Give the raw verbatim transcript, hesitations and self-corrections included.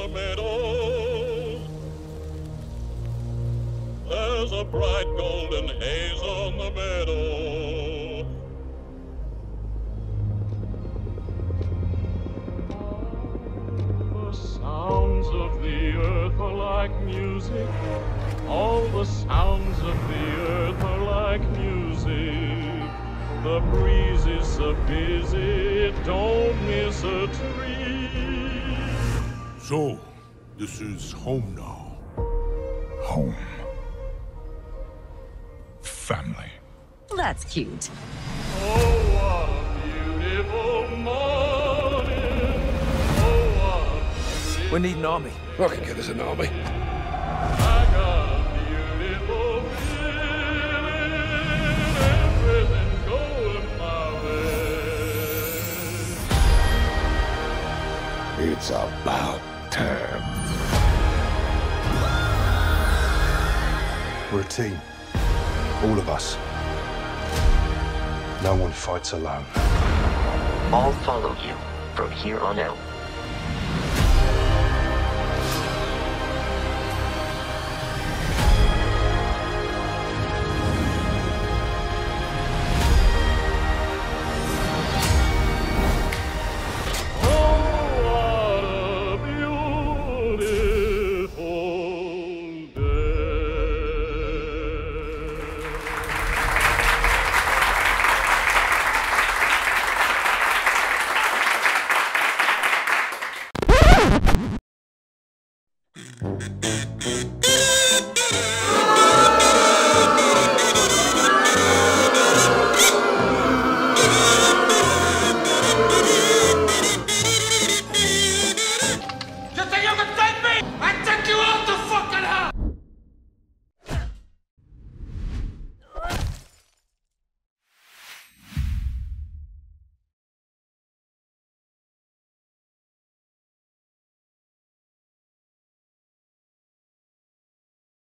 the meadow. There's a bright golden haze on the meadow. The sounds of the earth are like music. All the sounds of the earth are like music. The breeze is so busy, don't miss a tree. So, this is home now. Home. Family. That's cute. Oh, what a beautiful morning. Oh, what a beautiful We need an army. I can get us an army. I got a beautiful feeling, everything's going my way. It's about time. We're a team. All of us. No one fights alone. I'll follow you from here on out. Thank you.